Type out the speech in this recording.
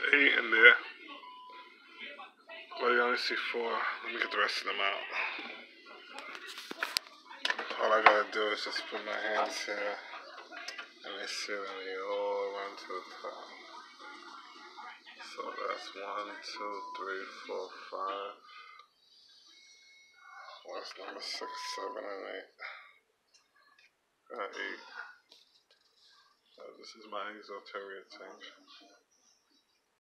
8 in there. Well, you only see 4. Let me get the rest of them out. All I gotta do is just put my hands here, and they sit and they all run to the top. So that's 1, 2, 3, 4, 5. What's number 6, 7, and 8? 8. This is my exoterior thing.